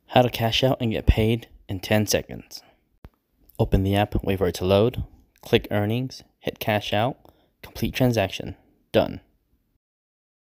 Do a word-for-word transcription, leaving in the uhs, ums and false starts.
How to cash out and get paid in ten seconds. Open the app, wait for it to load, click earnings, hit cash out, complete transaction, done.